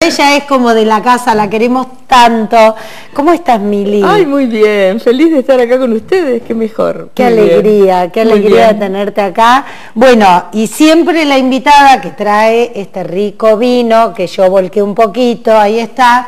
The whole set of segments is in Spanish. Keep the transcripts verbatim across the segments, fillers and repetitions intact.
Ella es como de la casa, la queremos tanto. ¿Cómo estás, Mili? Ay, muy bien, feliz de estar acá con ustedes, qué mejor. Qué alegría, bien. qué alegría de tenerte acá. Bueno, y siempre la invitada que trae este rico vino, que yo volqué un poquito, ahí está,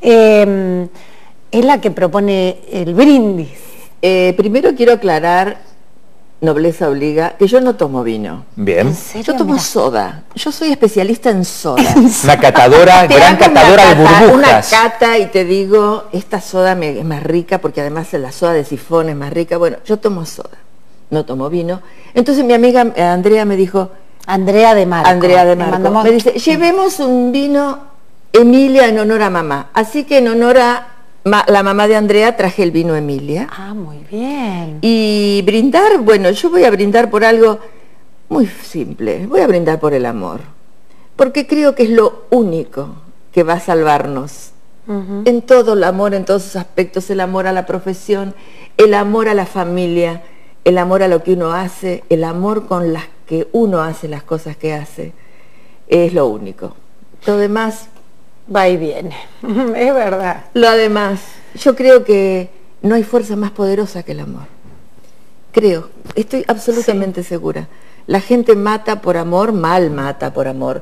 eh, es la que propone el brindis. Eh, primero quiero aclarar, nobleza obliga, que yo no tomo vino. Bien. Yo tomo Mira. soda. Yo soy especialista en soda. Una catadora, gran catadora cata, de burbujas. Una cata y te digo, esta soda me, es más rica porque además la soda de sifón es más rica. Bueno, yo tomo soda, no tomo vino. Entonces mi amiga Andrea me dijo... Andrea de Marco. Andrea de Marco. Mandamos... Me dice, llevemos un vino Emilia en honor a mamá. Así que en honor a Ma, la mamá de Andrea traje el vino Emilia. Ah, muy bien. Y brindar, bueno, yo voy a brindar por algo muy simple. Voy a brindar por el amor. Porque creo que es lo único que va a salvarnos. Uh-huh. En todo el amor, en todos sus aspectos. El amor a la profesión, el amor a la familia, el amor a lo que uno hace, el amor con las que uno hace las cosas que hace. Es lo único. Lo demás... va y viene, es verdad. Lo demás, yo creo que no hay fuerza más poderosa que el amor. Creo, estoy absolutamente sí. segura. La gente mata por amor, mal mata por amor,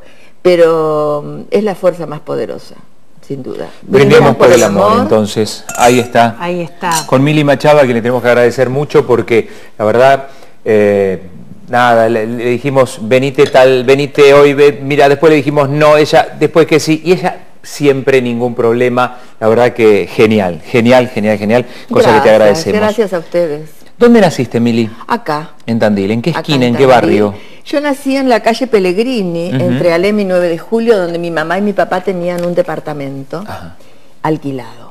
pero es la fuerza más poderosa, sin duda. Brindemos por, por el amor, amor, entonces, ahí está. Ahí está. Con Mili Machado, que le tenemos que agradecer mucho porque, la verdad... Eh, nada, le, le dijimos, venite tal, venite hoy, ve, mira, después le dijimos no, ella, después que sí, y ella siempre ningún problema, la verdad que genial, genial, genial, genial, cosa gracias, que te agradecemos. Gracias a ustedes. ¿Dónde naciste, Mili? Acá. En Tandil, ¿en qué esquina, en, en qué barrio? Yo nací en la calle Pellegrini, uh-huh. entre Alem y nueve de julio, donde mi mamá y mi papá tenían un departamento Ajá. alquilado.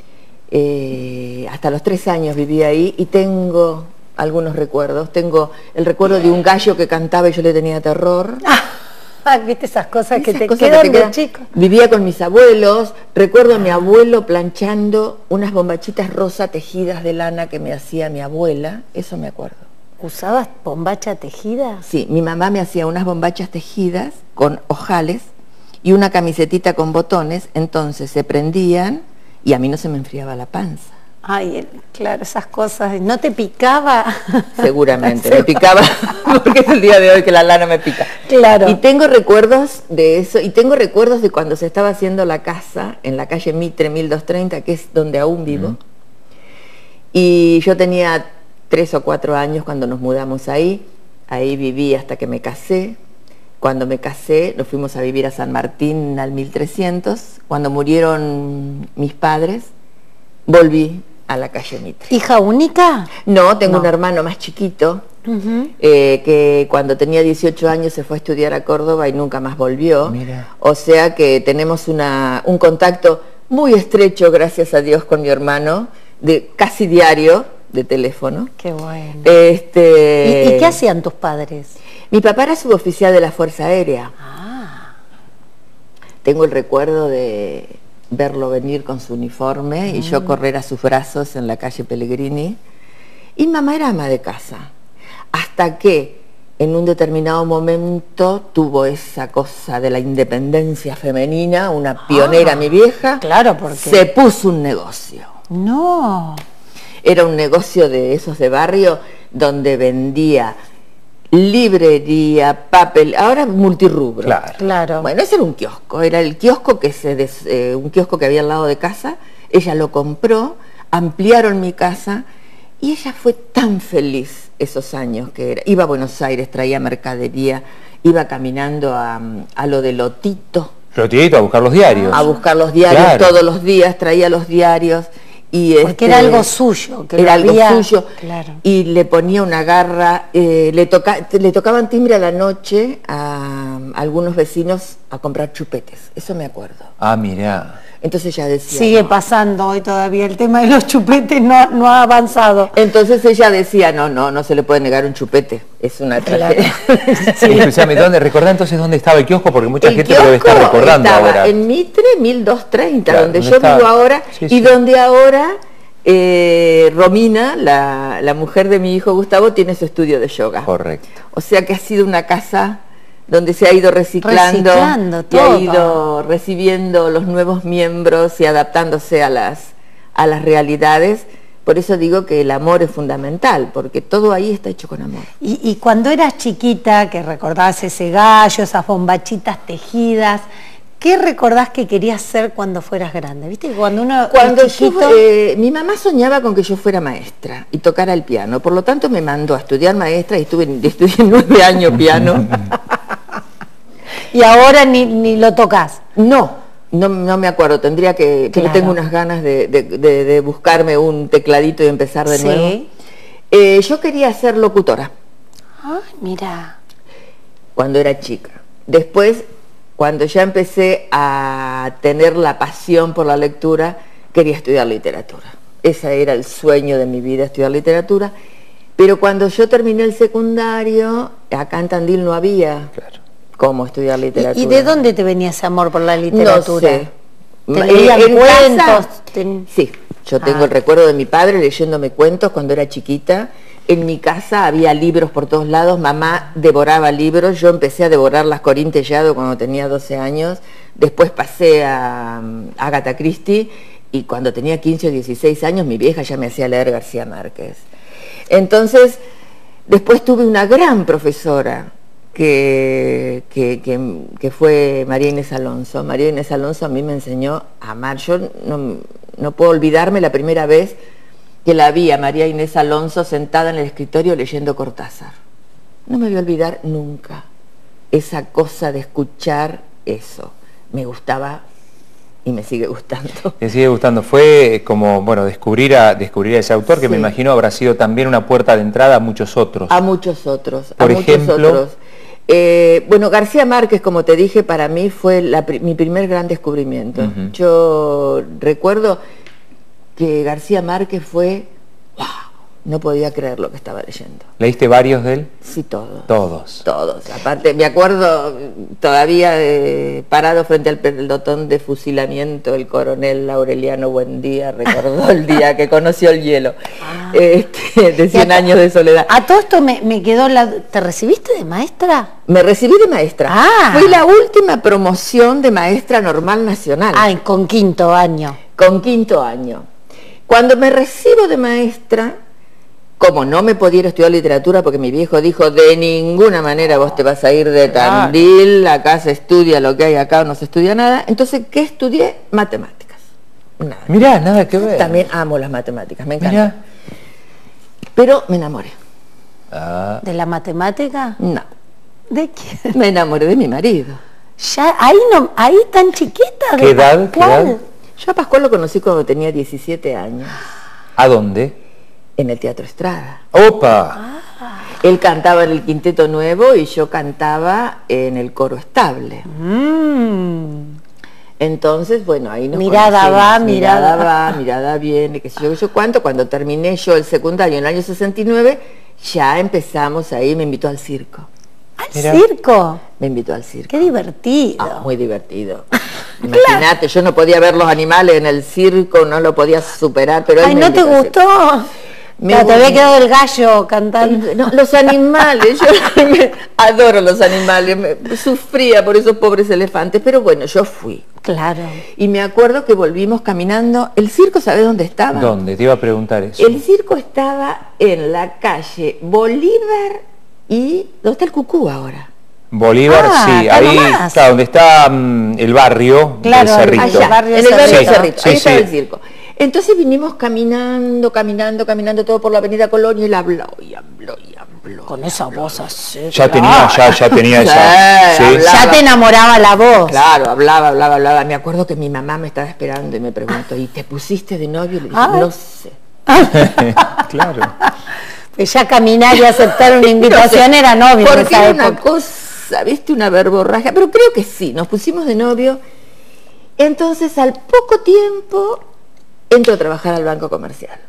Eh, hasta los tres años viví ahí y tengo... algunos recuerdos. Tengo el recuerdo de un gallo que cantaba y yo le tenía terror. Ah, viste esas cosas que esas te cosas quedan que te quedan. de chico. Vivía con mis abuelos. Recuerdo a mi abuelo planchando unas bombachitas rosa tejidas de lana que me hacía mi abuela. Eso me acuerdo. ¿Usabas bombacha tejida? Sí, mi mamá me hacía unas bombachas tejidas con ojales y una camisetita con botones. Entonces se prendían y a mí no se me enfriaba la panza. Ay, claro, esas cosas. ¿No te picaba? Seguramente, me picaba, porque es el día de hoy que la lana me pica. Claro. Y tengo recuerdos de eso, y tengo recuerdos de cuando se estaba haciendo la casa en la calle Mitre mil doscientos treinta, que es donde aún vivo. Mm. Y yo tenía tres o cuatro años cuando nos mudamos ahí. Ahí viví hasta que me casé. Cuando me casé, nos fuimos a vivir a San Martín al mil trescientos. Cuando murieron mis padres, volví a la calle Mitre. ¿Hija única? No, tengo no. un hermano más chiquito, uh-huh. eh, que cuando tenía dieciocho años se fue a estudiar a Córdoba y nunca más volvió. Mira. O sea que tenemos una, un contacto muy estrecho, gracias a Dios, con mi hermano, de casi diario, de teléfono. Qué bueno. Este, ¿Y, ¿Y qué hacían tus padres? Mi papá era suboficial de la Fuerza Aérea. Ah. Tengo el recuerdo de... verlo venir con su uniforme mm. y yo correr a sus brazos en la calle Pellegrini. Y mamá era ama de casa, hasta que en un determinado momento tuvo esa cosa de la independencia femenina, una pionera, ah, mi vieja, claro, porque se puso un negocio. No. Era un negocio de esos de barrio donde vendía librería, papel, ahora multirrubro. Claro. Claro. Bueno, ese era un kiosco, era el kiosco que se des, eh, un kiosco que había al lado de casa. Ella lo compró, ampliaron mi casa y ella fue tan feliz esos años que era. Iba a Buenos Aires, traía mercadería, iba caminando a, a lo de Lotito. Lotito, a buscar los diarios. A buscar los diarios, claro. Todos los días traía los diarios. Y porque este, era algo suyo, que era algo había, suyo, claro. Y le ponía una garra, eh, le, toca, le tocaban timbre a la noche a, a algunos vecinos a comprar chupetes, eso me acuerdo. Ah, mira. Entonces ella decía... Sigue no. pasando hoy todavía, el tema de los chupetes no, no ha avanzado. Entonces ella decía, no, no, no se le puede negar un chupete, es una tragedia. Claro. Sí. Escúchame, ¿dónde? Recordá entonces dónde estaba el kiosco, porque mucha el gente lo debe estar recordando estaba ahora. En Mitre mil doscientos treinta, claro, donde ¿dónde yo estaba? vivo ahora, sí, y sí. donde ahora eh, Romina, la, la mujer de mi hijo Gustavo, tiene su estudio de yoga. Correcto. O sea que ha sido una casa donde se ha ido reciclando, Reciclando y todo. ha ido recibiendo los nuevos miembros y adaptándose a las, a las realidades. Por eso digo que el amor es fundamental, porque todo ahí está hecho con amor. Y, y cuando eras chiquita, que recordabas ese gallo, esas bombachitas tejidas, ¿qué recordás que querías ser cuando fueras grande? ¿Viste que cuando uno Cuando es chiquito... yo, eh, mi mamá soñaba con que yo fuera maestra y tocara el piano, por lo tanto me mandó a estudiar maestra y estuve, estudié nueve años piano. Y ahora ni, ni lo tocas. No. No, no me acuerdo, tendría que, pero Claro. tengo unas ganas de, de, de, de buscarme un tecladito y empezar de Sí. nuevo. Eh, yo quería ser locutora Ay, mira. cuando era chica. Después, cuando ya empecé a tener la pasión por la lectura, quería estudiar literatura. Ese era el sueño de mi vida, estudiar literatura. Pero cuando yo terminé el secundario, acá en Tandil no había... Claro. cómo estudiar literatura. ¿Y, y de dónde te venía ese amor por la literatura? No sé. ¿Te Eh, leían en cuentos? casa, Ten- Sí, yo tengo Ah. el recuerdo de mi padre leyéndome cuentos cuando era chiquita. En mi casa había libros por todos lados, mamá devoraba libros, yo empecé a devorar Las Corín Tellado cuando tenía doce años, después pasé a um, Agatha Christie y cuando tenía quince o dieciséis años mi vieja ya me hacía leer García Márquez. Entonces, después tuve una gran profesora, Que, que, que, que fue María Inés Alonso. María Inés Alonso a mí me enseñó a amar. Yo no, no puedo olvidarme la primera vez que la vi a María Inés Alonso sentada en el escritorio leyendo Cortázar. No me voy a olvidar nunca esa cosa de escuchar eso. Me gustaba y me sigue gustando. Me sigue gustando. Fue como, bueno, descubrir a, descubrir a ese autor, que Sí. me imagino habrá sido también una puerta de entrada a muchos otros. A muchos otros, Por a muchos ejemplo. otros. Eh, bueno, García Márquez, como te dije, para mí fue la, mi primer gran descubrimiento. Uh-huh. Yo recuerdo que García Márquez fue, wow, no podía creer lo que estaba leyendo. ¿Leíste varios de él? Sí, todos. Todos. Todos. Aparte, me acuerdo todavía eh, parado frente al pelotón de fusilamiento, el coronel Aureliano Buendía recordó el día que conoció el hielo, Ah. este, de cien años de soledad. A todo esto me, me quedó la... ¿Te recibiste de maestra? Me recibí de maestra. Ah. Fui la última promoción de maestra normal nacional, Ay, con quinto año. con quinto año. Cuando me recibo de maestra, como no me podía ir a estudiar literatura porque mi viejo dijo, de ninguna manera vos te vas a ir de Tandil, acá se estudia lo que hay acá o no se estudia nada, entonces, ¿qué estudié? Matemáticas. Nada. Mirá, nada que ver. También amo las matemáticas, me encanta. Mirá. Pero me enamoré. Ah, ¿De la matemática? No, ¿De quién? me enamoré de mi marido. Ya, ahí no, ahí tan chiquita. ¿Qué ¿de edad? ¿Qué Pascual? edad? Yo a Pascual lo conocí cuando tenía diecisiete años, ¿a dónde? en el Teatro Estrada. ¡Opa! Él cantaba en el Quinteto Nuevo y yo cantaba en el Coro Estable. Mm. Entonces, bueno, ahí nos Mirada conocimos. va, mirada mirada- va, mirada viene, qué sé yo, qué sé yo cuánto. Cuando terminé yo el secundario en el año sesenta y nueve, ya empezamos ahí, me invitó al circo. ¿Al Mirá. circo? Me invitó al circo. Qué divertido. Ah, muy divertido. Imagínate, yo no podía ver los animales en el circo, no lo podía superar, pero él Ay, me ¿no te invitó al circo. gustó? Me No, te había gustó. quedado el gallo cantando. No, los animales, yo me- adoro los animales, me- sufría por esos pobres elefantes, pero bueno, yo fui. Claro. Y me acuerdo que volvimos caminando, el circo, ¿sabes dónde estaba? ¿Dónde? Te iba a preguntar eso. El circo estaba en la calle Bolívar y... ¿Dónde está el Cucú ahora? Bolívar, Ah, sí, acá ahí nomás. está donde está mm, el barrio Claro, del Cerrito. allá. Allá, barrio en el barrio Cerrito. Cerrito, Sí, ahí estaba sí. el circo. Entonces vinimos caminando, caminando, caminando todo por la avenida Colón y él habló y habló y habló. Con esa voz así. Ya tenía, ya, ya tenía Sí, esa. Sí. hablaba. Ya te enamoraba la voz. Claro, hablaba, hablaba, hablaba. Me acuerdo que mi mamá me estaba esperando y me preguntó, ¿y te pusiste de novio? Y le dije, Ay. no sé. Claro. Pues ya caminar y aceptar una invitación No sé, era novio en Porque esa era una época. cosa, viste, una verborragia. Pero creo que sí, nos pusimos de novio. Entonces, al poco tiempo, entro a trabajar al Banco Comercial.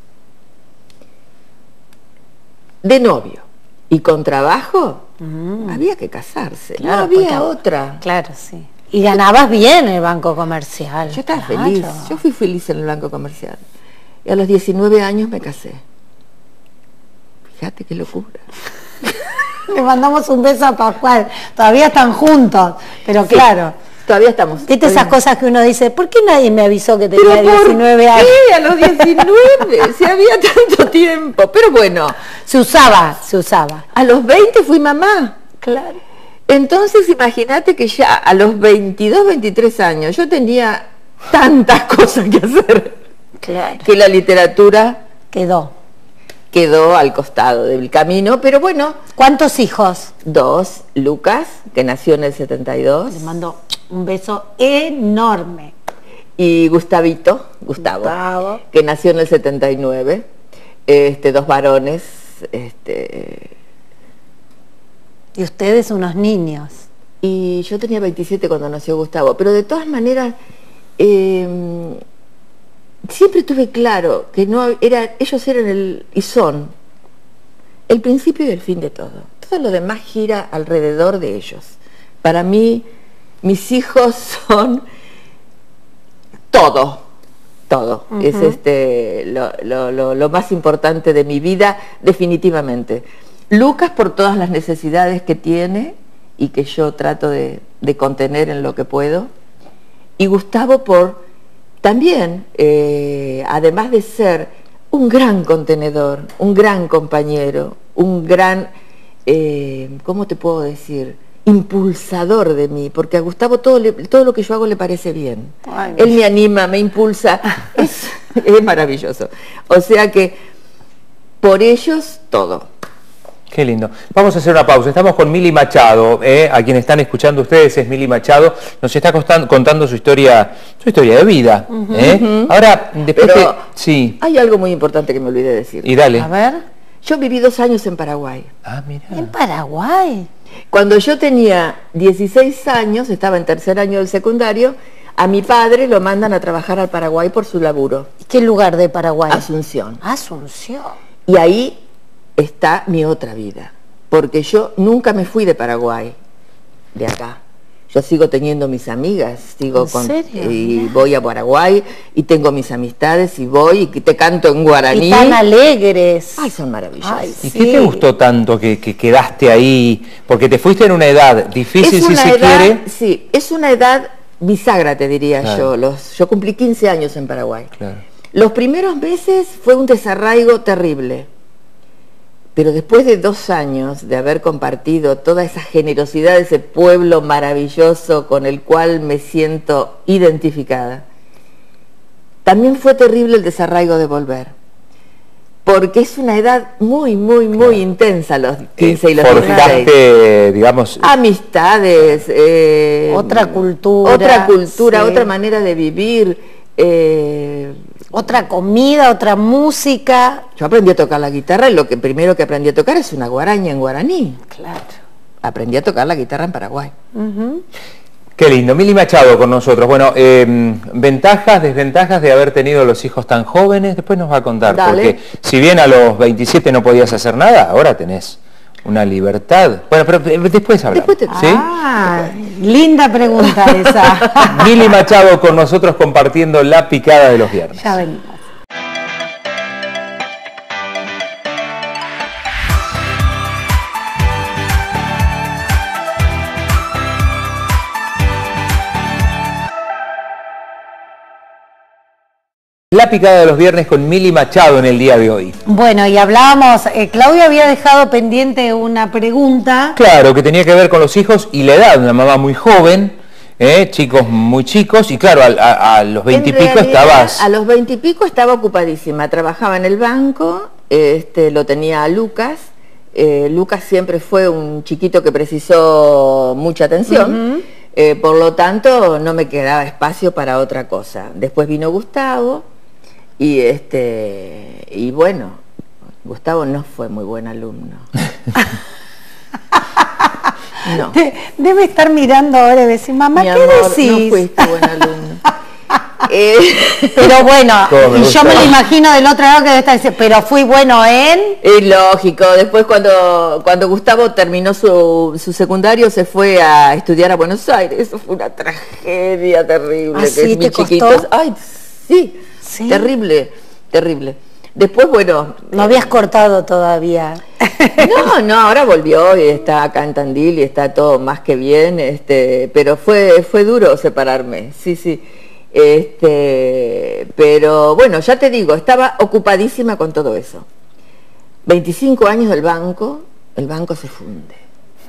De novio. Y con trabajo, había que casarse. Claro, no había porque- otra. Claro, sí. Y ganabas bien el Banco Comercial. Yo estaba claro. feliz, yo fui feliz en el Banco Comercial. Y a los diecinueve años me casé. Fíjate qué locura. Le mandamos un beso a Pascual. Todavía están juntos, pero sí, claro. Todavía estamos. Viste esas cosas que uno dice, ¿por qué nadie me avisó que tenía ¿Pero diecinueve años? Sí, a los diecinueve, si había tanto tiempo. Pero bueno. Se usaba, se usaba. A los veinte fui mamá. Claro. Entonces imagínate que ya a los veintidós, veintitrés años yo tenía tantas cosas que hacer. Claro. Que la literatura quedó. Quedó al costado del camino, pero bueno. ¿Cuántos hijos? Dos. Lucas, que nació en el setenta y dos. Le mando un beso enorme. Y Gustavito, Gustavo, Gustavo. que nació en el setenta y nueve. Este, dos varones. Este... Y ustedes unos niños. Y yo tenía veintisiete cuando nació Gustavo, pero de todas maneras eh, siempre tuve claro que no era, ellos eran el, y son el principio y el fin de todo. Todo lo demás gira alrededor de ellos. Para mí, mis hijos son todo, todo. Uh-huh. Es este lo, lo, lo, lo más importante de mi vida, definitivamente. Lucas por todas las necesidades que tiene y que yo trato de, de contener en lo que puedo. Y Gustavo por también, eh, además de ser un gran contenedor, un gran compañero, un gran, eh, ¿cómo te puedo decir?, impulsador de mí, porque a Gustavo todo, le, todo lo que yo hago le parece bien. Ay, él me anima, me impulsa, es, es maravilloso. O sea que por ellos todo. Qué lindo. Vamos a hacer una pausa. Estamos con Mili Machado, ¿eh? A quien están escuchando ustedes es Mili Machado. Nos está contando, contando su historia, su historia de vida. Uh-huh, ¿eh? Uh-huh. Ahora, después Pero que... sí. Hay algo muy importante que me olvidé de decir. Y dale. A ver. Yo viví dos años en Paraguay. Ah, mira. ¿En Paraguay? Cuando yo tenía dieciséis años, estaba en tercer año del secundario, a mi padre lo mandan a trabajar al Paraguay por su laburo. ¿Qué lugar de Paraguay? Asunción. Asunción. Y ahí está mi otra vida, porque yo nunca me fui de Paraguay, de acá. Yo sigo teniendo mis amigas, sigo ¿En con serio? y Mira. voy a Paraguay y tengo mis amistades y voy y te canto en guaraní. Y tan alegres. Ay, son maravillosos. Ay, ¿Y sí. qué te gustó tanto que, que quedaste ahí? Porque te fuiste en una edad difícil, Es si una se edad, quiere. sí, es una edad bisagra, te diría Claro. yo. Los, yo cumplí quince años en Paraguay. Claro. Los primeros meses fue un desarraigo terrible. Pero después de dos años de haber compartido toda esa generosidad de ese pueblo maravilloso con el cual me siento identificada, también fue terrible el desarraigo de volver. Porque es una edad muy, muy, muy claro. intensa, los quince eh, y los dieciséis. Digamos... Amistades. Eh, otra cultura. Otra cultura, sí. otra manera de vivir. Eh, otra comida, otra música. Yo aprendí a tocar la guitarra y lo que primero que aprendí a tocar es una guaraña en guaraní. Claro. Aprendí a tocar la guitarra en Paraguay. Uh-huh. Qué lindo. Mili Machado con nosotros. Bueno, eh, ventajas, desventajas de haber tenido los hijos tan jóvenes, después nos va a contar. Dale. Porque si bien a los veintisiete no podías hacer nada, ahora tenés una libertad. Bueno, pero después hablamos. Después te... ¿sí? Ah, linda pregunta esa. Mili Machado con nosotros compartiendo la picada de los viernes. Ya venimos. La picada de los viernes con Mili Machado en el día de hoy. Bueno, y hablábamos, eh, Claudia había dejado pendiente una pregunta. Claro, que tenía que ver con los hijos y la edad, una mamá muy joven, eh, chicos muy chicos, y claro, a, a, a los veintipico estabas... A los veintipico estaba ocupadísima, trabajaba en el banco, este, lo tenía a Lucas, eh, Lucas siempre fue un chiquito que precisó mucha atención, uh-huh. eh, por lo tanto no me quedaba espacio para otra cosa. Después vino Gustavo, y este y bueno, Gustavo no fue muy buen alumno. No. De, debe estar mirando ahora y decir, mamá, Mi ¿qué amor, decís? no fuiste buen alumno. eh, pero bueno, me y yo me lo imagino del otro lado que debe estar diciendo, pero fui bueno en... Es lógico, después cuando, cuando Gustavo terminó su, su secundario se fue a estudiar a Buenos Aires. Eso fue una tragedia terrible. ¿Ah, que sí? es mi ¿Te chiquito. costó? Ay, sí, ¿Sí? terrible, terrible. Después, bueno... No habías cortado todavía. No, no, ahora volvió y está acá en Tandil y está todo más que bien, este, pero fue, fue duro separarme, sí, sí. Este, pero bueno, ya te digo, estaba ocupadísima con todo eso. veinticinco años del banco, el banco se funde.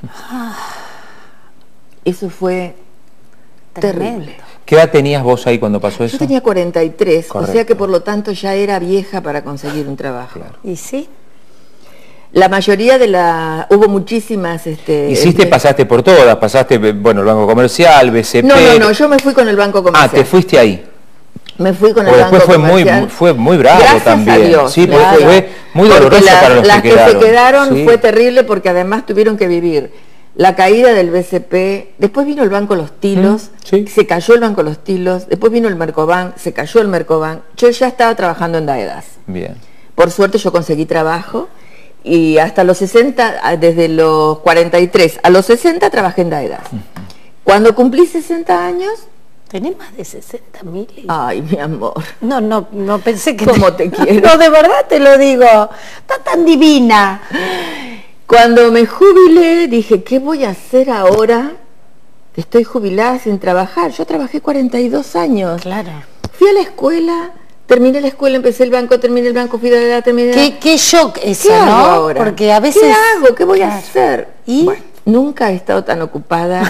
Eso fue Tremendo. terrible. ¿Qué edad tenías vos ahí cuando pasó eso? Yo tenía cuarenta y tres, Correcto. o sea que por lo tanto ya era vieja para conseguir un trabajo. Claro. ¿Y sí? La mayoría de la... hubo muchísimas... Este, Hiciste, este, pasaste por todas, pasaste, bueno, el Banco Comercial, B C P... No, no, no, yo me fui con el Banco Ah, Comercial. te fuiste ahí. Me fui con el Porque Banco después fue muy, Comercial. fue muy bravo Gracias también. a Dios, sí, porque claro. fue muy Porque doloroso las, para los las que que quedaron. se quedaron Sí. fue terrible porque además tuvieron que vivir la caída del B C P, después vino el Banco Los Tilos, Mm, sí. se cayó el Banco Los Tilos, después vino el Mercobank, se cayó el Mercobank. Yo ya estaba trabajando en Daedas. Bien. Por suerte yo conseguí trabajo y hasta los sesenta, desde los cuarenta y tres a los sesenta trabajé en Daedas. Uh-huh. Cuando cumplí sesenta años... Tenés más de sesenta mil. Ay, mi amor. No, no, no pensé que... ¿Cómo te quiero? No, de verdad te lo digo. Está tan divina. Cuando me jubilé, dije, ¿qué voy a hacer ahora? Estoy jubilada sin trabajar. Yo trabajé cuarenta y dos años. Claro. Fui a la escuela, terminé la escuela, empecé el banco, terminé el banco, fui de la edad, terminé... Qué, qué shock eso, ¿Qué hago ¿no? ahora? Porque a veces... ¿Qué hago? ¿Qué voy Claro. a hacer? ¿Y? Bueno, nunca he estado tan ocupada.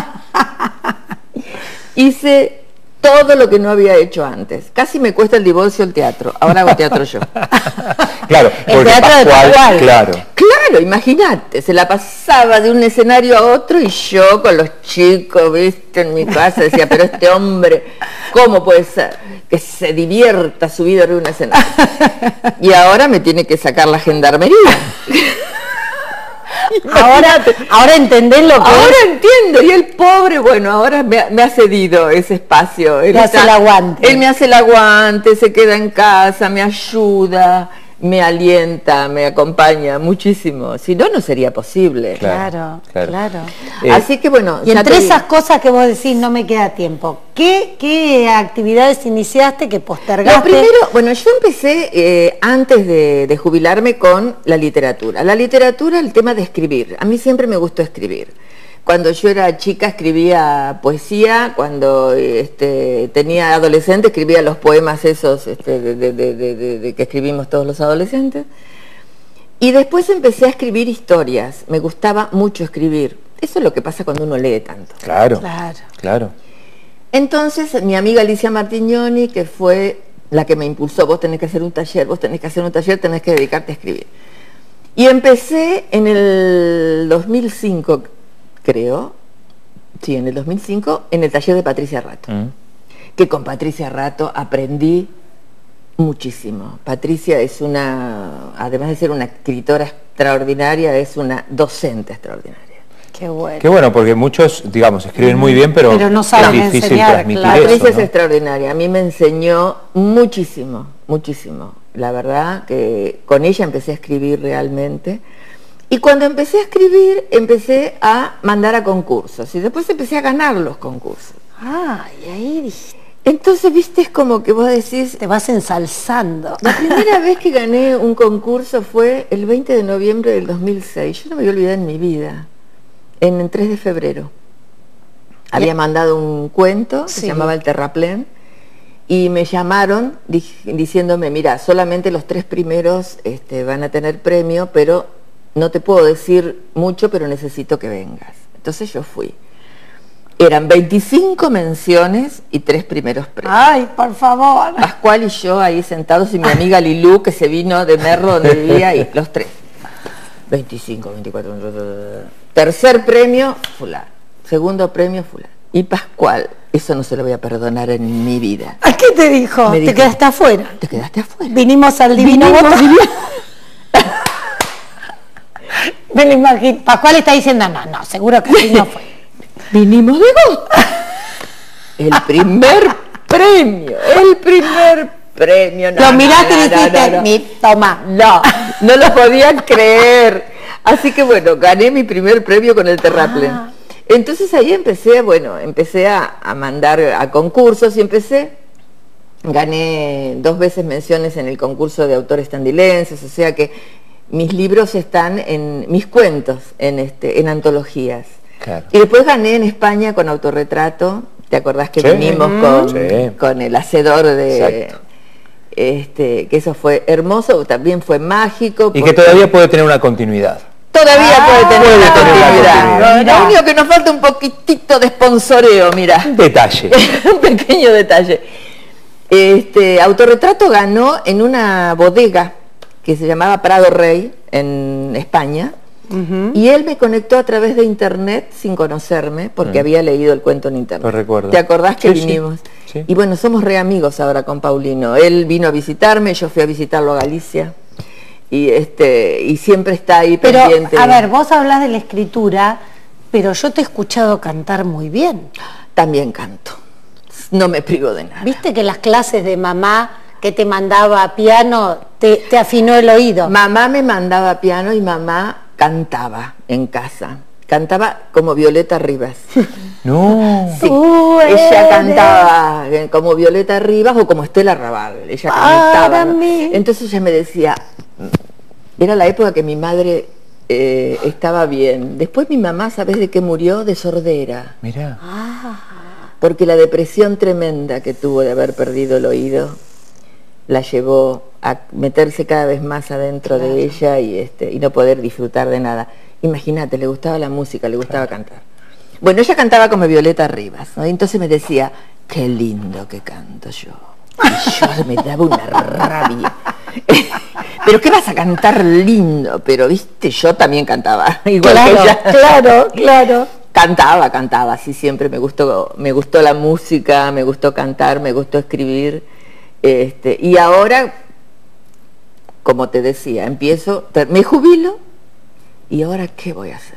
Hice todo lo que no había hecho antes. Casi me cuesta el divorcio el teatro. Ahora hago teatro yo. Claro, El porque teatro de Pascual, Pascual. claro. Claro, imagínate, se la pasaba de un escenario a otro y yo con los chicos, viste, en mi casa decía, pero este hombre, ¿cómo puede ser que se divierta subido arriba de un escenario? Y ahora me tiene que sacar la gendarmería. Ahora, ahora entendés lo que Ahora es. entiendo, y el pobre, bueno, ahora me, ha- me ha cedido ese espacio. Él Le hace el aguante. Él me hace el aguante, se queda en casa, me ayuda, me alienta, me acompaña muchísimo. Si no, no sería posible. Claro, Claro, claro. claro. Eh, Así que bueno, Y ya entre te digo. esas cosas que vos decís, no me queda tiempo, ¿qué, qué actividades iniciaste que postergaste? Lo primero, bueno, yo empecé eh, antes de, de jubilarme con la literatura. La literatura, el tema de escribir. A mí siempre me gustó escribir. Cuando yo era chica escribía poesía, cuando este, tenía adolescente escribía los poemas esos este, de, de- de- de- de- de que escribimos todos los adolescentes. Y después empecé a escribir historias. Me gustaba mucho escribir. Eso es lo que pasa cuando uno lee tanto. Claro, Claro. claro. Entonces, mi amiga Alicia Martignoni, que fue la que me impulsó, vos tenés que hacer un taller, vos tenés que hacer un taller, tenés que dedicarte a escribir. Y empecé en el dos mil cinco, creo, sí, en el dos mil cinco, en el taller de Patricia Rato, Mm. que con Patricia Rato aprendí muchísimo. Patricia es una, además de ser una escritora extraordinaria, es una docente extraordinaria. Qué bueno. Qué bueno, porque muchos, digamos, escriben muy bien, pero, Pero no saben es difícil enseñar, transmitir claro. eso, Patricia es ¿no? extraordinaria, a mí me enseñó muchísimo, muchísimo. La verdad que con ella empecé a escribir realmente. Y cuando empecé a escribir, empecé a mandar a concursos. Y después empecé a ganar los concursos. Ah, y ahí dijiste, Entonces, viste, es como que vos decís... te vas ensalzando. La primera vez que gané un concurso fue el veinte de noviembre del dos mil seis. Yo no me voy a olvidar en mi vida. En el tres de febrero. Había mandado un cuento que Sí. se llamaba El Terraplén y me llamaron di- diciéndome, mira, solamente los tres primeros este, van a tener premio, pero no te puedo decir mucho, pero necesito que vengas. Entonces yo fui. Eran veinticinco menciones y tres primeros premios. Ay, por favor. Pascual y yo ahí sentados y mi amiga Lilú que se vino de Merlo donde vivía y los tres. veinticinco, veinticuatro. Tercer premio, fulano. Segundo premio, fulano. Y Pascual, eso no se lo voy a perdonar en mi vida. ¿A qué te dijo? Me Te dijo, quedaste afuera. Te quedaste afuera. Vinimos al divino Vinimos, voto. divino. Me lo imagino. Pascual está diciendo, no, no, seguro que así no fue. Vinimos de gusto. El primer premio, el primer premio. No, Lo miraste no, y no, dijiste, no, no. "Mi- toma. No, no lo podían creer. Así que bueno, gané mi primer premio con el Terraplén. Ah. Entonces ahí empecé, bueno, empecé a, a mandar a concursos y empecé gané dos veces menciones en el concurso de autores tandilenses, o sea que mis libros están en, mis cuentos, en, este, en antologías. Claro. Y después gané en España con Autorretrato, ¿te acordás que sí, vinimos mm. con, sí. con el hacedor de... Exacto. Este, que eso fue hermoso, también fue mágico. Y que todavía puede tener una continuidad. Todavía ah, puede tener, puede una, tener continuidad. una continuidad. Lo único que nos falta un poquitito de sponsoreo, mira. Un detalle. Un pequeño detalle. Este, Autorretrato ganó en una bodega que se llamaba Prado Rey, en España. Uh-huh. Y él me conectó a través de internet sin conocerme, porque uh-huh. había leído el cuento en internet. Lo recuerdo. ¿Te acordás que sí, vinimos? Sí. Sí. Y bueno, somos re amigos ahora con Paulino. Él vino a visitarme, yo fui a visitarlo a Galicia. Y este y siempre está ahí pero, pendiente. A ver, vos hablas de la escritura, pero yo te he escuchado cantar muy bien. También canto. No me privo de nada. ¿Viste que las clases de mamá que te mandaba a piano te, te afinó el oído? Mamá me mandaba a piano y mamá cantaba en casa. Cantaba como Violeta Rivas. No. Sí, ella cantaba como Violeta Rivas o como Estela Raval. Ella cantaba. ¿No? Entonces ella me decía, era la época que mi madre eh, estaba bien. Después mi mamá, ¿sabes de qué murió? De sordera. Mira. Ah. Porque la depresión tremenda que tuvo de haber perdido el oído la llevó a meterse cada vez más adentro claro. de ella y este y no poder disfrutar de nada. Imagínate, le gustaba la música, le gustaba claro. cantar. Bueno, ella cantaba como Violeta Rivas, ¿no? Y entonces me decía, qué lindo que canto yo. Y yo me daba una rabia. Pero qué vas a cantar lindo, pero viste, yo también cantaba. Igual claro, que ella. claro, claro. Cantaba, cantaba, sí, siempre me gustó, me gustó la música, me gustó cantar, me gustó escribir. Este, y ahora, como te decía, empiezo, me jubilo. ¿Y ahora qué voy a hacer?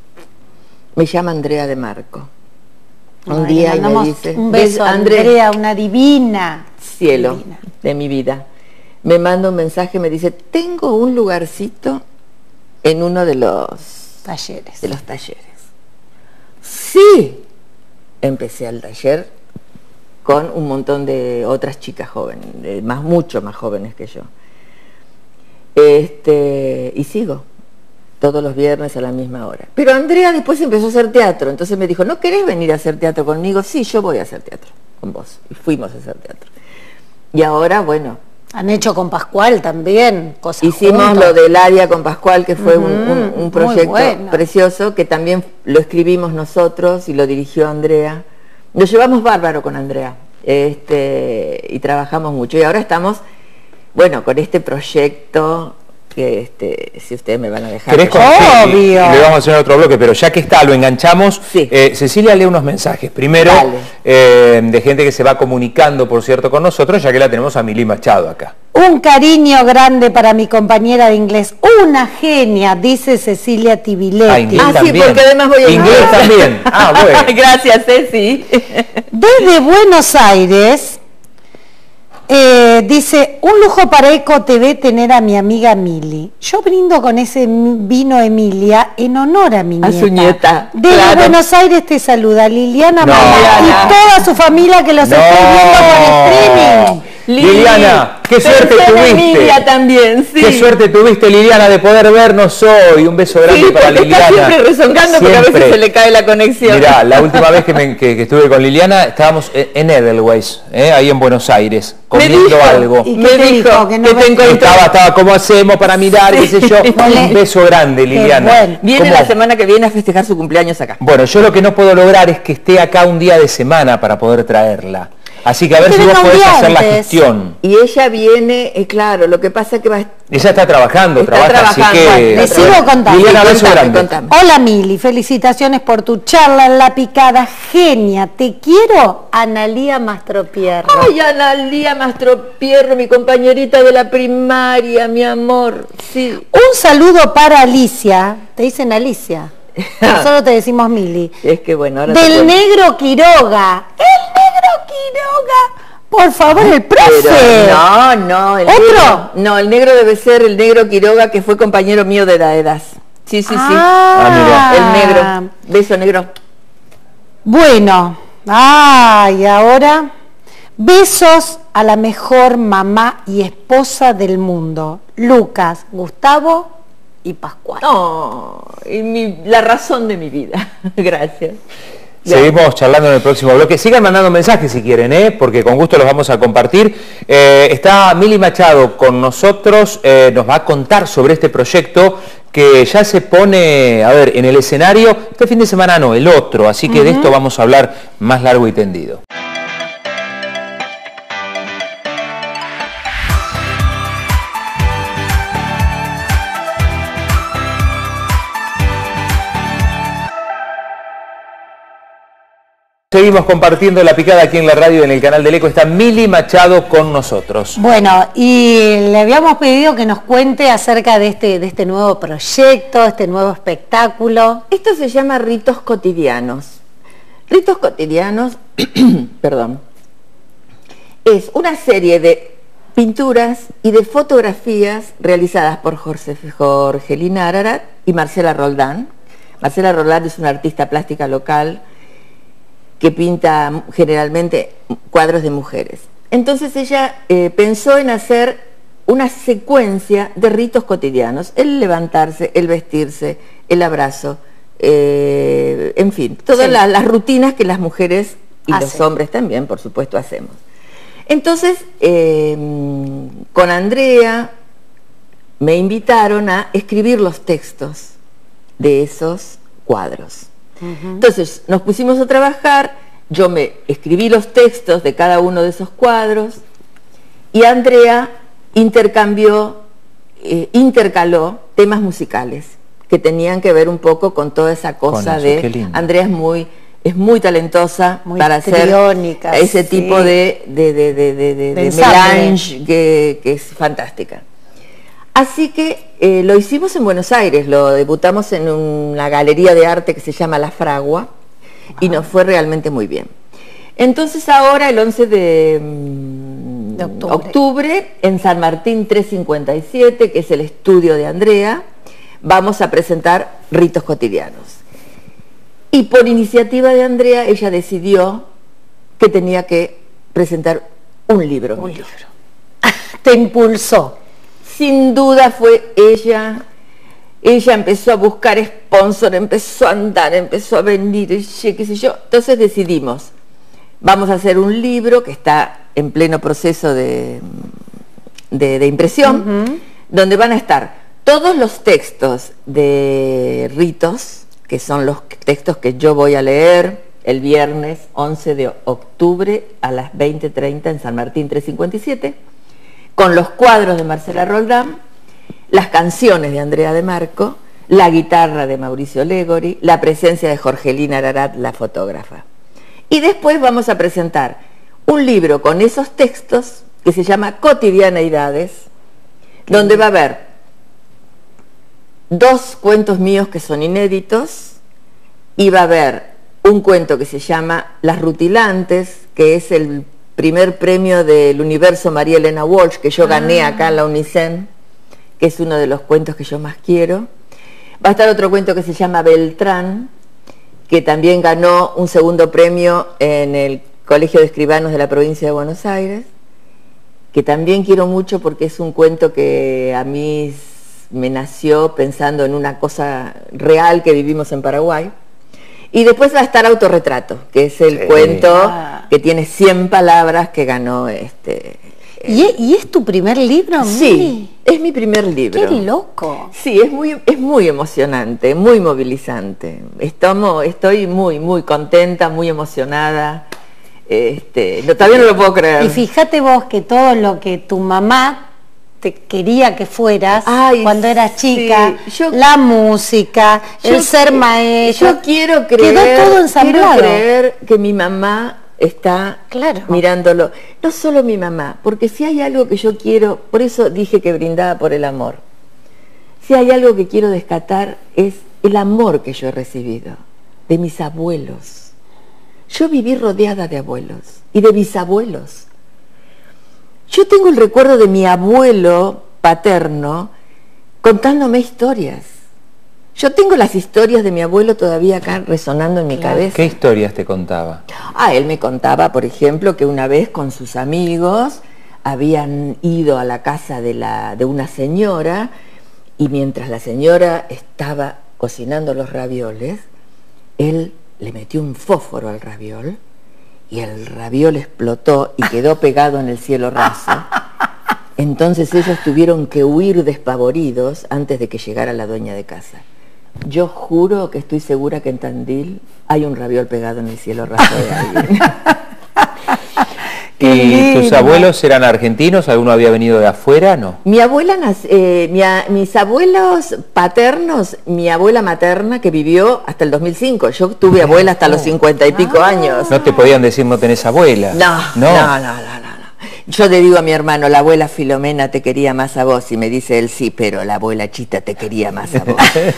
Me llama Andrea de Marco. Un Ay, día y me dice... Un beso, Andrea, Andrea, una divina. Cielo divina. De mi vida. Me manda un mensaje, me dice, tengo un lugarcito en uno de los... Talleres. De los talleres. Sí. Empecé al taller con un montón de otras chicas jóvenes, más, mucho más jóvenes que yo. Este, y sigo. Todos los viernes a la misma hora. Pero Andrea después empezó a hacer teatro, entonces me dijo, ¿no querés venir a hacer teatro conmigo? Sí, yo voy a hacer teatro con vos. Y fuimos a hacer teatro. Y ahora, bueno... Han hecho con Pascual también cosas Hicimos juntos. Lo del área con Pascual, que fue uh-huh, un, un, un proyecto bueno. precioso, que también lo escribimos nosotros y lo dirigió Andrea. Nos llevamos bárbaro con Andrea, este, y trabajamos mucho. Y ahora estamos, bueno, con este proyecto... que este, si ustedes me van a dejar... ¿Querés con... Obvio. Le vamos a hacer otro bloque, pero ya que está, lo enganchamos. Sí. Eh, Cecilia lee unos mensajes. Primero, eh, de gente que se va comunicando, por cierto, con nosotros, ya que la tenemos a Mili Machado acá. Un cariño grande para mi compañera de inglés. Una genia, dice Cecilia Tibiletti. Ah, inglés ah también. Sí, porque además voy a... Inglés también. Ah, bueno. Gracias, Ceci. Desde Buenos Aires... Eh, dice, un lujo para Eco T V tener a mi amiga Mili. Yo brindo con ese vino Emilia en honor a mi nieta. A su nieta. Desde claro. Buenos Aires te saluda Liliana no, Mamá y toda su familia que los no. estoy viendo por streaming. Liliana, qué suerte tuviste. Emilia también, sí. Qué suerte tuviste, Liliana, de poder vernos hoy. Un beso grande sí, para Liliana. Está siempre rezongando porque a veces se le cae la conexión. Mirá, la última vez que, me, que, que estuve con Liliana estábamos en Edelweiss, ¿eh? ahí en Buenos Aires, comiendo dijo, algo. ¿Y me dijo, dijo que, no que te encontró. Estaba, estaba, ¿cómo hacemos para mirar? Sí. Qué sé yo. Un beso grande, Liliana. Bueno. Viene ¿Cómo? La semana que viene a festejar su cumpleaños acá. Bueno, yo lo que no puedo lograr es que esté acá un día de semana para poder traerla. Así que a ver si vos podés hacer la gestión. Y ella viene, eh, claro, lo que pasa es que va... Ella está trabajando, está trabaja, trabajando, así que... Bueno, le sigo contando. Liliana, beso grande. Contame. Hola Mili, felicitaciones por tu charla en La Picada, genia, te quiero, Analía Mastropierro. Ay, Analía Mastropierro, mi compañerita de la primaria, mi amor, sí. Un saludo para Alicia, te dicen Alicia. Nosotros te decimos Mili. Es que bueno, ahora del Negro Quiroga. El Negro Quiroga. Por favor, el profe. Pero no, no. El ¿Otro? Negro, no, el negro debe ser el Negro Quiroga, que fue compañero mío de Daedas. Sí, sí, sí. Ah, ah, mira. El negro. Beso, negro. Bueno. Ah, y ahora. Besos a la mejor mamá y esposa del mundo, Lucas, Gustavo y Pascual. No, y mi, la razón de mi vida. Gracias. Seguimos charlando en el próximo bloque. Sigan mandando mensajes si quieren, ¿eh? Porque con gusto los vamos a compartir. Eh, está Mili Machado con nosotros, eh, nos va a contar sobre este proyecto que ya se pone, a ver, en el escenario, este fin de semana no, el otro, así que uh-huh. de esto vamos a hablar más largo y tendido. Seguimos compartiendo la picada aquí en la radio, en el canal del Eco. Está Mili Machado con nosotros. Bueno, y le habíamos pedido que nos cuente acerca de este, de este nuevo proyecto, este nuevo espectáculo. Esto se llama Ritos Cotidianos. Ritos Cotidianos, perdón, es una serie de pinturas y de fotografías realizadas por Jorge, Jorgelina Ararat y Marcela Roldán. Marcela Roldán es una artista plástica local que pinta generalmente cuadros de mujeres. Entonces ella eh, pensó en hacer una secuencia de ritos cotidianos, el levantarse, el vestirse, el abrazo, eh, en fin, todas sí. las, las rutinas que las mujeres y Hace. los hombres también, por supuesto, hacemos. Entonces, eh, con Andrea me invitaron a escribir los textos de esos cuadros. Entonces nos pusimos a trabajar, yo me escribí los textos de cada uno de esos cuadros y Andrea intercambió, eh, intercaló temas musicales que tenían que ver un poco con toda esa cosa eso, de... Andrea es muy, es muy talentosa muy para hacer ese sí. tipo de, de, de, de, de, de, de melange que, que es fantástica. Así que eh, lo hicimos en Buenos Aires, lo debutamos en una galería de arte que se llama La Fragua wow. y nos fue realmente muy bien. Entonces ahora el once de, de octubre. octubre en San Martín trescientos cincuenta y siete, que es el estudio de Andrea, vamos a presentar Ritos Cotidianos. Y por iniciativa de Andrea ella decidió que tenía que presentar un libro. Un libro. Te impulsó. Sin duda fue ella, ella empezó a buscar sponsor, empezó a andar, empezó a venir, qué sé yo. Entonces decidimos, vamos a hacer un libro que está en pleno proceso de, de, de impresión, uh-huh. donde van a estar todos los textos de ritos, que son los textos que yo voy a leer el viernes once de octubre a las veinte treinta en San Martín trescientos cincuenta y siete, con los cuadros de Marcela Roldán, las canciones de Andrea de Marco, la guitarra de Mauricio Legori, la presencia de Jorgelina Ararat, la fotógrafa. Y después vamos a presentar un libro con esos textos que se llama Cotidianeidades, donde va a haber dos cuentos míos que son inéditos y va a haber un cuento que se llama Las Rutilantes, que es el primer premio del universo María Elena Walsh, que yo gané ah. acá en la Unicen, que es uno de los cuentos que yo más quiero. Va a estar otro cuento que se llama Beltrán, que también ganó un segundo premio en el Colegio de Escribanos de la provincia de Buenos Aires, que también quiero mucho porque es un cuento que a mí me nació pensando en una cosa real que vivimos en Paraguay. Y después va a estar Autorretrato, que es el sí. cuento ah. que tiene cien palabras que ganó este... ¿Y es, ¿Y es tu primer libro? Sí, es mi primer libro. ¡Qué loco! Sí, es muy, es muy emocionante, muy movilizante. Estamos, estoy muy, muy contenta, muy emocionada. Este, no, todavía no lo puedo creer. Y fíjate vos que todo lo que tu mamá te quería que fueras Ay, cuando eras chica, sí. yo, la música, el ser maestro, yo quiero creer, quedó todo ensamblado. Quiero creer que mi mamá está claro. mirándolo. No solo mi mamá, porque si hay algo que yo quiero, por eso dije que brindaba por el amor. Si hay algo que quiero descartar es el amor que yo he recibido de mis abuelos. Yo viví rodeada de abuelos y de bisabuelos. Yo tengo el recuerdo de mi abuelo paterno contándome historias. Yo tengo las historias de mi abuelo todavía acá resonando en mi Claro. cabeza. ¿Qué historias te contaba? Ah, él me contaba, por ejemplo, que una vez con sus amigos habían ido a la casa de, la, de una señora y mientras la señora estaba cocinando los ravioles, él le metió un fósforo al raviol y el raviol explotó y quedó pegado en el cielo raso. Entonces ellos tuvieron que huir despavoridos antes de que llegara la dueña de casa. Yo juro que estoy segura que en Tandil hay un raviol pegado en el cielo raso de alguien. ¿Y tus abuelos eran argentinos? ¿Alguno había venido de afuera? No. Mi abuela, nac- eh, mi a- mis abuelos paternos, mi abuela materna que vivió hasta el dos mil cinco, yo tuve abuela hasta los cincuenta y pico años. No te podían decir no tenés abuela. No, no, no, no, no, no. Yo le digo a mi hermano, la abuela Filomena te quería más a vos, y me dice él, sí, pero la abuela Chita te quería más a vos.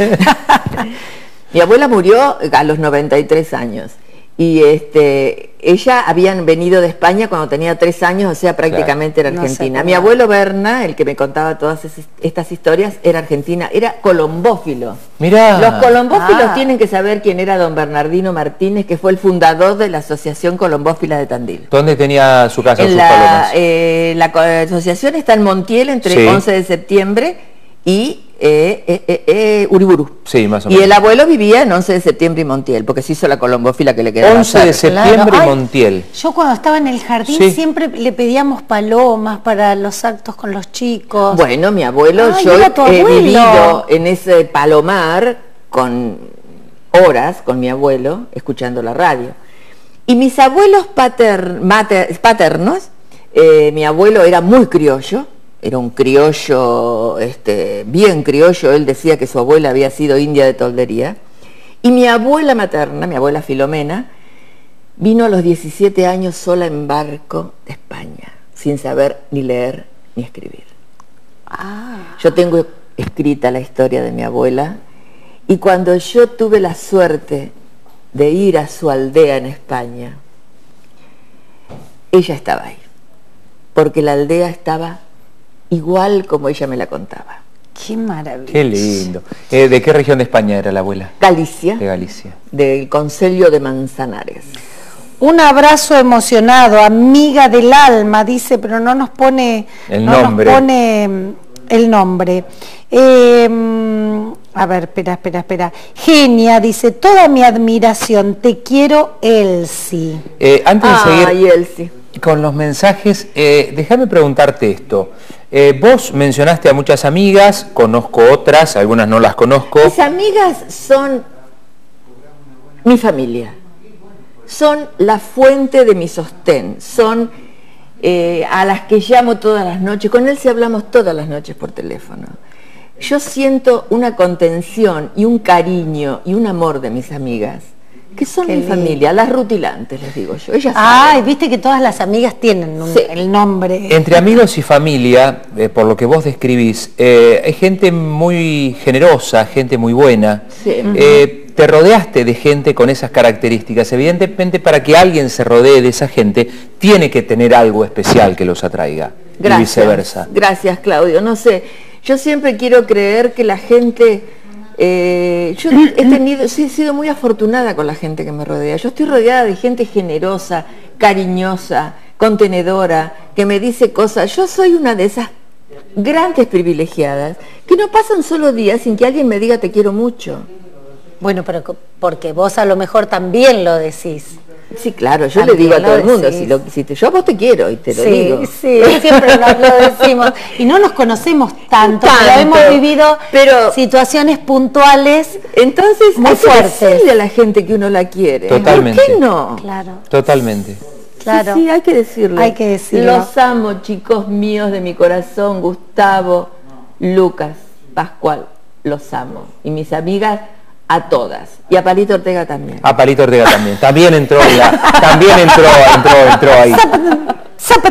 Mi abuela murió a los noventa y tres años. Y este, ella habían venido de España cuando tenía tres años, o sea, prácticamente Claro. era No se argentina. acordaba. Mi abuelo Berna, el que me contaba todas esas- estas historias, era argentina, era colombófilo. Mirá. Los colombófilos Ah. tienen que saber quién era don Bernardino Martínez, que fue el fundador de la Asociación Colombófila de Tandil. ¿Dónde tenía su casa, En sus la, palomas? eh, la co- asociación está en Montiel entre Sí. once de septiembre y eh, eh, eh, eh, Uriburu. Sí, más o Y menos. el abuelo vivía en once de septiembre y Montiel, porque se hizo la colombófila que le quedaba once de cerca. septiembre Claro. y Ay, Montiel. Yo cuando estaba en el jardín Sí. siempre le pedíamos palomas para los actos con los chicos. Bueno, mi abuelo, Ay, yo era tu he abuelo. vivido en ese palomar con horas con mi abuelo escuchando la radio. Y mis abuelos pater- mater- paternos, eh, mi abuelo era muy criollo, era un criollo, este, bien criollo, él decía que su abuela había sido india de toldería. Y mi abuela materna, mi abuela Filomena, vino a los diecisiete años sola en barco de España, sin saber ni leer ni escribir. Ah, Yo tengo escrita la historia de mi abuela y cuando yo tuve la suerte de ir a su aldea en España, ella estaba ahí, porque la aldea estaba igual como ella me la contaba. qué maravilla. Qué lindo. Eh, ¿De qué región de España era la abuela? Galicia, De Galicia. del Concelho de Manzanares. Un abrazo emocionado, amiga del alma, dice, pero no nos pone El no nombre. Nos pone mm, el nombre. Eh, mm, a ver, espera, espera, espera. Genia, dice, toda mi admiración, te quiero, Elsie. Eh, antes de seguir Ay, Elsie. con los mensajes, eh, déjame preguntarte esto. Eh, vos mencionaste a muchas amigas, conozco otras, algunas no las conozco. Mis amigas son mi familia, son la fuente de mi sostén, son eh, a las que llamo todas las noches, con él sí hablamos todas las noches por teléfono. Yo siento una contención y un cariño y un amor de mis amigas, que son Qué mi lindo. familia, las rutilantes les digo yo, ellas Ay, saben. viste que todas las amigas tienen un- Sí. el nombre. Entre amigos y familia, eh, por lo que vos describís, eh, hay gente muy generosa, gente muy buena. Sí. Eh, te rodeaste de gente con esas características. Evidentemente, para que alguien se rodee de esa gente, tiene que tener algo especial que los atraiga. Y Gracias, viceversa. gracias Claudio, no sé, yo siempre quiero creer que la gente, eh, yo he tenido, sí, he sido muy afortunada con la gente que me rodea, yo estoy rodeada de gente generosa, cariñosa, contenedora, que me dice cosas, yo soy una de esas grandes privilegiadas, que no pasa un solo día sin que alguien me diga te quiero mucho. Bueno, pero co- porque vos a lo mejor también lo decís. Sí, claro, yo También le digo a lo todo el mundo, decís. si, lo, si te, yo a vos te quiero y te lo Sí, digo. sí, siempre nos lo decimos. Y no nos conocemos tanto, pero Tanto, hemos vivido pero- situaciones puntuales. Entonces, Muy hay que fuertes. decirle a la gente que uno la quiere. Totalmente. ¿Por qué no? Claro, Totalmente. claro. Sí, sí, hay que decirle. Hay que decirlo. Los amo, chicos míos de mi corazón, Gustavo, Lucas, Pascual, los amo. Y mis amigas, a todas. Y a Palito Ortega también. A Palito Ortega también. También entró, en la- también entró, entró, entró ahí. Zapa-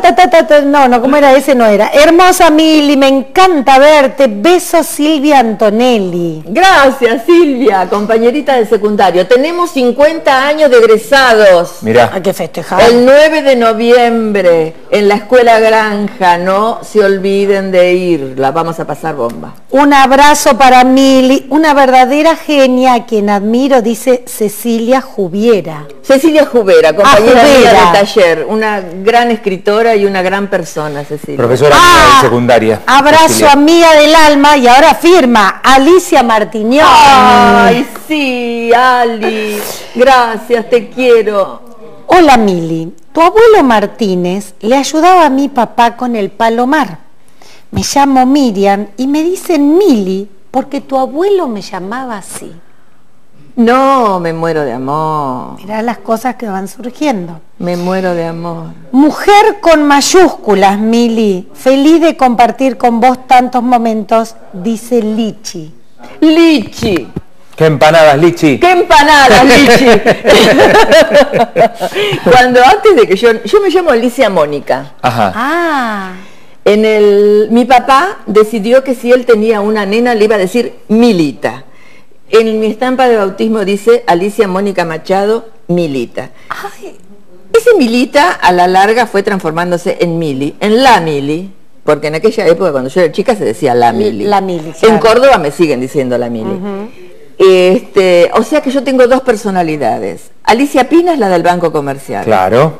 ta, ta, ta, ta, no, no, ¿cómo era? Ese no era. Hermosa Mili, me encanta verte. Besos, Silvia Antonelli. Gracias, Silvia, compañerita de secundario. Tenemos cincuenta años de egresados. Mirá. Hay que festejar. El nueve de noviembre en la Escuela Granja, no se olviden de ir, la vamos a pasar bomba. Un abrazo para Mili, una verdadera genia a quien admiro, dice Cecilia Jubiera. Cecilia Jubera, compañera Ah, mía Jubera. de taller, una gran escritora y una gran persona, Cecilia. Profesora Ah, de secundaria. Abrazo, Cecilia. amiga del alma, y ahora firma Alicia Martiñón. Ay, sí, Ali, gracias, te quiero. Hola Mili, tu abuelo Martínez le ayudaba a mi papá con el palomar. Me llamo Miriam y me dicen Mili porque tu abuelo me llamaba así. No, me muero de amor, Mirá las cosas que van surgiendo. me muero de amor. Mujer con mayúsculas, Mili, feliz de compartir con vos tantos momentos, dice Lichi. Lichi, ¿Qué empanadas, Lichi? qué empanada, Lichi. Cuando antes de que yo, yo me llamo Alicia Mónica. Ajá. Ah, En el, mi papá decidió que si él tenía una nena le iba a decir Milita. En mi estampa de bautismo dice Alicia Mónica Machado, Milita. Ese Milita a la larga fue transformándose en Mili, en la Mili, porque en aquella época cuando yo era chica se decía la Mili. La Mili, En claro. Córdoba me siguen diciendo la Mili. Este, o sea que yo tengo dos personalidades. Alicia Pina es la del Banco Comercial. Claro.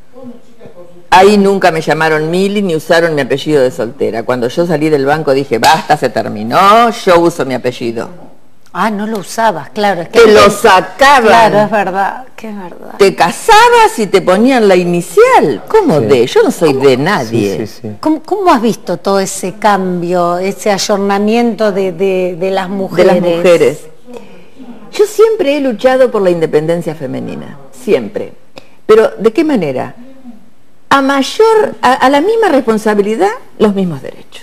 Ahí nunca me llamaron Mili ni usaron mi apellido de soltera. Cuando yo salí del banco dije, basta, se terminó, yo uso mi apellido. ah, no lo usabas, claro. Es que Te lo sacaban. Claro, es verdad, que es verdad. Te casabas y te ponían la inicial. ¿Cómo Sí. de? Yo no soy de nadie. Sí, sí, sí. ¿Cómo, cómo has visto todo ese cambio, ese ayornamiento de, de, de las De mujeres? las mujeres. Yo siempre he luchado por la independencia femenina, siempre. Pero ¿de qué manera? A mayor, a, a la misma responsabilidad, los mismos derechos.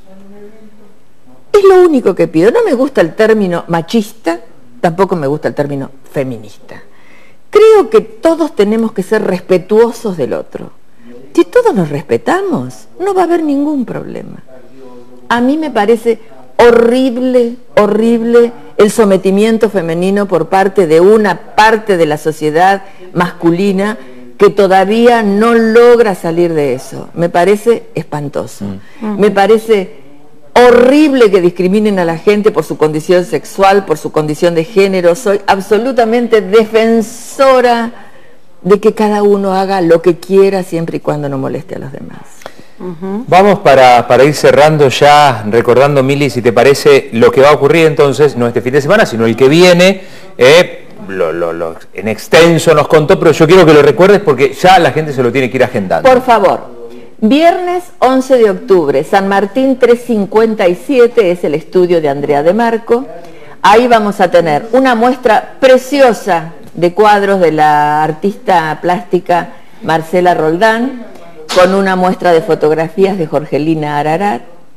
Es lo único que pido. No me gusta el término machista, tampoco me gusta el término feminista. Creo que todos tenemos que ser respetuosos del otro. Si todos nos respetamos, no va a haber ningún problema. A mí me parece horrible, horrible el sometimiento femenino por parte de una parte de la sociedad masculina que todavía no logra salir de eso. Me parece espantoso. Mm. Me parece horrible que discriminen a la gente por su condición sexual, por su condición de género. Soy absolutamente defensora de que cada uno haga lo que quiera siempre y cuando no moleste a los demás. Uh-huh. Vamos para, para ir cerrando ya, recordando, Mili, si te parece, lo que va a ocurrir entonces, no este fin de semana, sino el que viene. Eh, lo, lo, lo, en extenso nos contó, pero yo quiero que lo recuerdes porque ya la gente se lo tiene que ir agendando. Por favor, viernes once de octubre, San Martín trescientos cincuenta y siete, es el estudio de Andrea de Marco. Ahí vamos a tener una muestra preciosa de cuadros de la artista plástica Marcela Roldán, con una muestra de fotografías de Jorgelina Ararat.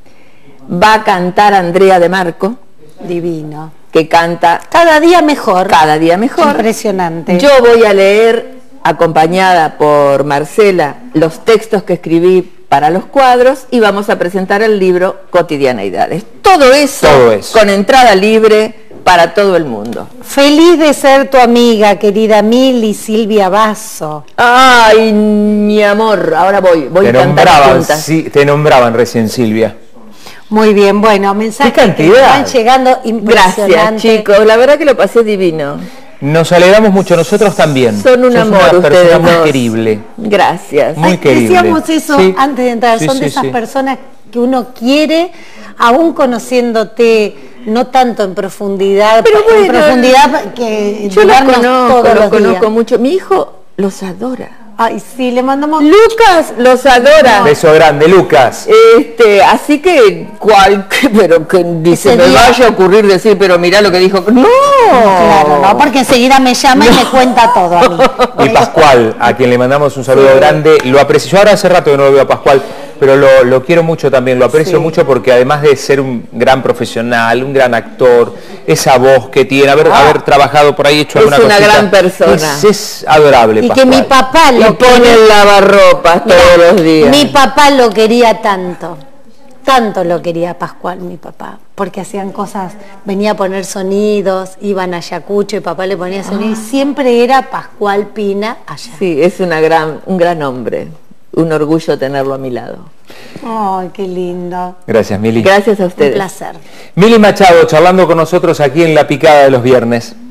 Va a cantar Andrea de Marco. Divino. Que canta cada día mejor. Cada día mejor. Impresionante. Yo voy a leer, acompañada por Marcela, los textos que escribí para los cuadros y vamos a presentar el libro Cotidianeidades. Todo eso, todo eso. Con entrada libre para todo el mundo. Feliz de ser tu amiga, querida Mili Silvia Basso. Ay, mi amor, ahora voy, voy te a cantar nombraban, juntas. sí, te nombraban recién, Silvia. Muy bien, bueno, mensajes que van llegando impresionantes. Gracias, chicos, la verdad que lo pasé divino. Nos alegramos mucho, nosotros también. Son un Sos amor una ustedes persona muy dos. querible. Gracias. Muy Ay, querible. decíamos eso Sí. antes de entrar, Sí, son sí, de esas sí. personas que uno quiere, aún conociéndote, no tanto en profundidad, Pero en bueno, profundidad que Yo los vernos conozco, todos los los conozco días. mucho. Mi hijo los adora. Ay, sí, le mandamos... Lucas los adora. Beso grande, Lucas. Este, así que cual, pero que ni Ese se me día- vaya a ocurrir decir, pero mirá lo que dijo. No, Claro, no, porque enseguida me llama y me cuenta todo a mí. Y Pascual, a quien le mandamos un saludo Sí. grande, lo aprecio. Yo ahora hace rato que no lo veo a Pascual. pero lo, lo quiero mucho también, lo aprecio Sí. mucho porque además de ser un gran profesional, un gran actor, esa voz que tiene, haber, Ah. haber trabajado por ahí, hecho Es alguna una cosita, gran persona. Es, es adorable, Y que Pascual. mi papá Y lo pone el lavarropas Mirá, todos los días. Mi papá lo quería tanto, tanto lo quería Pascual, mi papá, porque hacían cosas, venía a poner sonidos, iban a Ayacucho y papá le ponía sonido, y siempre era Pascual Pina allá. Sí, es una gran, un gran hombre. Un orgullo tenerlo a mi lado. Ay, qué lindo. Gracias, Mili. Gracias a Un ustedes. placer. Mili Machado charlando con nosotros aquí en La Picada de los Viernes.